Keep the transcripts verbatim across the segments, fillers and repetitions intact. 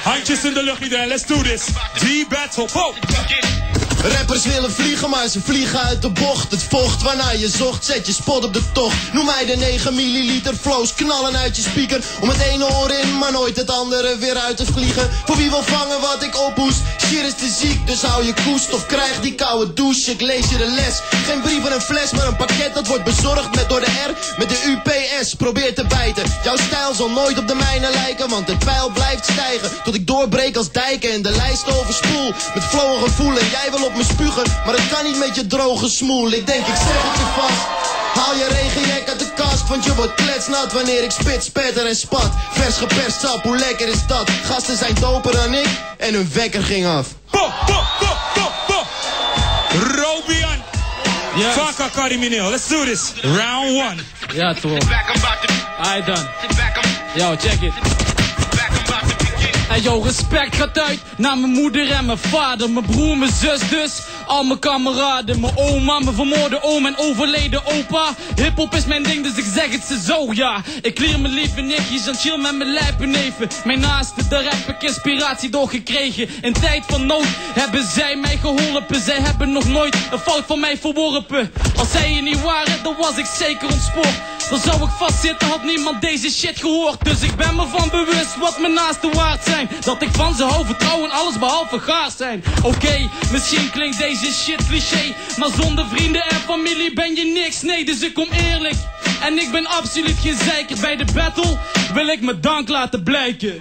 Handjes in de lucht iedereen, let's do this. D-battle, ho! Rappers willen vliegen, maar ze vliegen uit de bocht. Het vocht waarna je zocht, zet je spot op de tocht. Noem mij de negen milliliter flows, knallen uit je speaker. Om het ene oor in, maar nooit het andere weer uit te vliegen. Voor wie wil vangen wat ik ophoest, shit is te ziek. Dus hou je koest of krijg die koude douche. Ik lees je de les, geen brief en een fles, maar een pakket dat wordt bezorgd met door de R, met de U P S. Probeer te bijten, jouw stijl zal nooit op de mijne lijken. Want de pijl blijft stijgen, tot ik doorbreek als dijken. En de lijst overspoel, met flow en gevoel. En jij wil op me spugen, maar het kan niet met je droge smoel. Ik denk ik zeg het je vast, haal je regenjek uit de kast. Want je wordt kletsnat wanneer ik spit, spetter en spat. Vers geperst sap, hoe lekker is dat? Gasten zijn doper dan ik en hun wekker ging af. Bo, bo, bo, bo, bo. Robian. Yes. Faka Karimineel, let's do this. Round one. Ja toch. Alright dan. Yo, check it. En yo, respect gaat uit naar mijn moeder en mijn vader, mijn broer, mijn zus dus, al mijn kameraden, mijn oma, mijn vermoorde oom en overleden opa. Hiphop is mijn ding, dus ik zeg het ze zo, ja. Ik leer mijn lieve nichtjes en chill met mijn lijpe neven. Mijn naasten, daar heb ik inspiratie door gekregen. In tijd van nood hebben zij mij geholpen. Zij hebben nog nooit een fout van mij verworpen. Als zij er niet waren, dan was ik zeker ontspoord. Dan zou ik vastzitten, had niemand deze shit gehoord. Dus ik ben me van bewust wat mijn naasten waard zijn. Dat ik van ze hou, vertrouwen, alles behalve gaar zijn. Oké, okay, misschien klinkt deze shit cliché, maar zonder vrienden en familie ben je niks. Nee, dus ik kom eerlijk en ik ben absoluut geen zeiker. Bij de battle wil ik mijn dank laten blijken.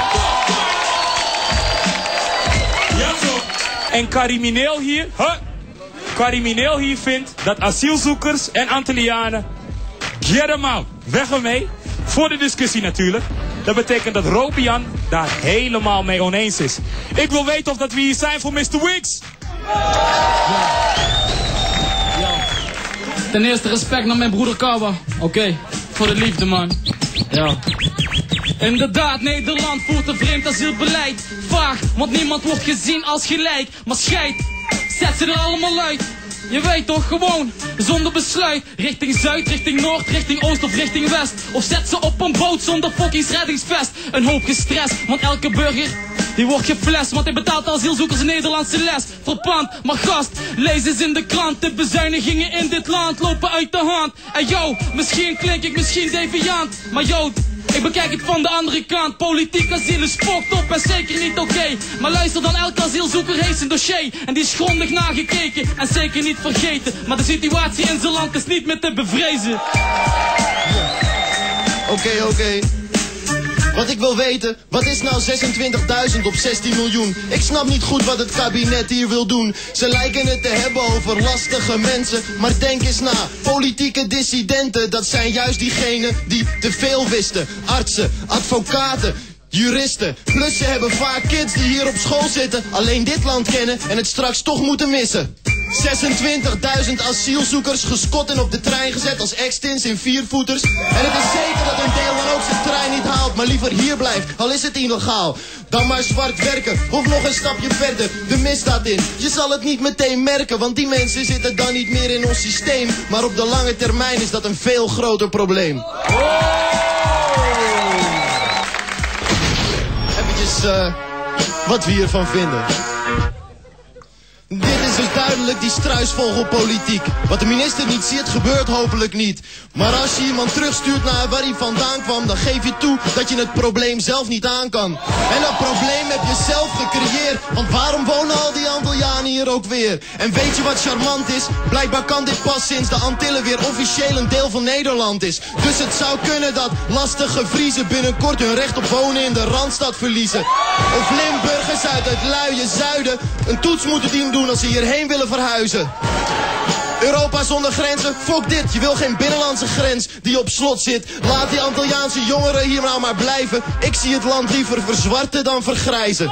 Ja zo. En Karimineel hier, huh? Karimineel hier vindt dat asielzoekers en Antillianen, get them out, weg ermee. Voor de discussie natuurlijk. Dat betekent dat Robian daar helemaal mee oneens is. Ik wil weten of dat we hier zijn voor mister Wiggs. Ja. Ja. Ten eerste respect naar mijn broeder Kawa. Oké, okay. Voor de liefde man. Ja. Inderdaad, Nederland voert een vreemd asielbeleid. Vaag, want niemand wordt gezien als gelijk. Maar scheid, zet ze er allemaal uit. Je weet toch, gewoon, zonder besluit. Richting Zuid, richting Noord, richting Oost of richting West. Of zet ze op een boot zonder fucking reddingsvest. Een hoop gestrest, want elke burger, die wordt geflest. Want hij betaalt asielzoekers een Nederlandse les. Verpand, maar gast, lees eens in de krant. De bezuinigingen in dit land lopen uit de hand. En yo, misschien klink ik misschien deviant. Maar yo, ik bekijk het van de andere kant. Politiek asiel is fokt op en zeker niet oké. Okay. Maar luister dan, elke asielzoeker heeft zijn dossier. En die is grondig nagekeken en zeker niet vergeten. Maar de situatie in zijn land is niet meer te bevrezen. Oké, okay, oké. Okay. Wat ik wil weten, wat is nou zesentwintigduizend op zestien miljoen? Ik snap niet goed wat het kabinet hier wil doen. Ze lijken het te hebben over lastige mensen. Maar denk eens na, politieke dissidenten, dat zijn juist diegenen die te veel wisten. Artsen, advocaten, juristen. Plus ze hebben vaak kids die hier op school zitten, alleen dit land kennen en het straks toch moeten missen. zesentwintigduizend asielzoekers geschot en op de trein gezet als ex-tins in viervoeters. En het is zeker dat een deel dan ook zijn trein niet haalt, maar liever hier blijft, al is het illegaal. Dan maar zwart werken, of nog een stapje verder, de misdaad in. Je zal het niet meteen merken, want die mensen zitten dan niet meer in ons systeem. Maar op de lange termijn is dat een veel groter probleem. Eventjes uh, wat we hiervan vinden. Dit is dus duidelijk die struisvogelpolitiek. Wat de minister niet ziet, gebeurt hopelijk niet. Maar als je iemand terugstuurt naar waar hij vandaan kwam, dan geef je toe dat je het probleem zelf niet aan kan. En dat probleem heb je zelf gecreëerd. Want waarom wonen al die Antillianen hier ook weer? En weet je wat charmant is? Blijkbaar kan dit pas sinds de Antillen weer officieel een deel van Nederland is. Dus het zou kunnen dat lastige Vriezen binnenkort hun recht op wonen in de Randstad verliezen. Of Limburgers uit het luie zuiden een toets moeten doen als ze hierheen willen verhuizen. Europa zonder grenzen, fuck dit, je wil geen binnenlandse grens die op slot zit. Laat die Antilliaanse jongeren hier nou maar blijven. Ik zie het land liever verzwarten dan vergrijzen.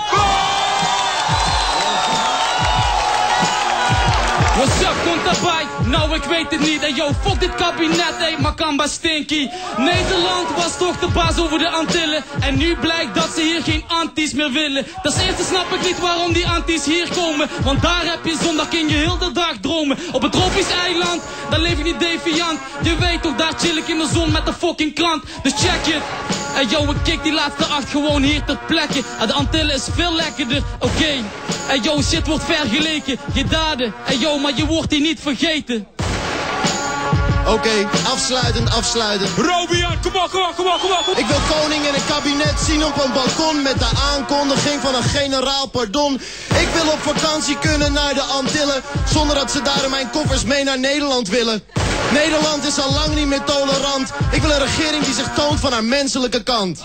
What's up, komt daarbij? Nou, ik weet het niet. En yo, fuck dit kabinet, ey, Makamba Stinky. Nederland was toch de baas over de Antillen. En nu blijkt dat ze hier geen antis meer willen. Ten eerste snap ik niet waarom die antis hier komen. Want daar heb je zondag in je heel de dag dromen. Op een tropisch eiland, daar leef ik niet deviant. Je weet toch, daar chill ik in de zon met de fucking krant. Dus check it. En yo, ik kick die laatste acht gewoon hier ter plekke. En de Antillen is veel lekkerder, oké. Okay. En yo, shit wordt vergeleken, je daden. En yo, maar je wordt hier niet vergeten. Oké, okay, afsluitend, afsluitend. Robian, kom op, kom op, kom op, kom op. Ik wil koning in een kabinet zien op een balkon met de aankondiging van een generaal pardon. Ik wil op vakantie kunnen naar de Antillen, zonder dat ze daar in mijn koffers mee naar Nederland willen. Nederland is al lang niet meer tolerant. Ik wil een regering die zich toont van haar menselijke kant.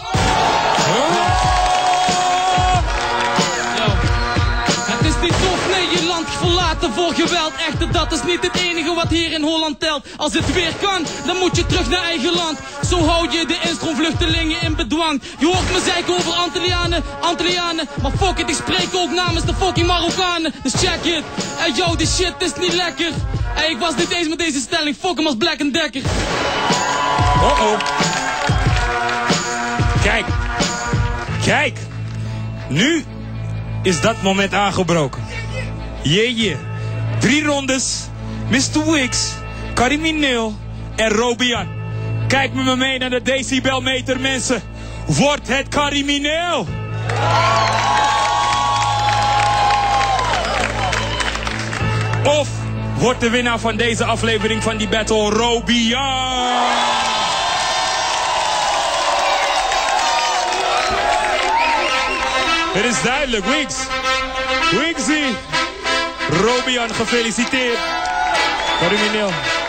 Het is niet tof, nee, je land verlaten voor geweld. Echter, dat is niet het enige wat hier in Holland telt. Als het weer kan, dan moet je terug naar eigen land. Zo hou je de instroomvluchtelingen in bedwang. Je hoort me zeiken over Antillianen, Antillianen. Maar fuck it, ik spreek ook namens de fucking Marokkanen. Dus check it. En yo, die shit is niet lekker. Hey, ik was niet eens met deze stelling, fuck hem als Black and Decker. Oh oh. Kijk. Kijk. Nu is dat moment aangebroken. Jee, yeah, yeah. Drie rondes. mister Wicks, Carimineel en Robian. Kijk met me mee naar de decibelmeter, mensen. Wordt het Carimineel? Of wordt de winnaar van deze aflevering van die battle Robian? Het is duidelijk, Wicks. Wiggsy. Robian, gefeliciteerd. Carimineel.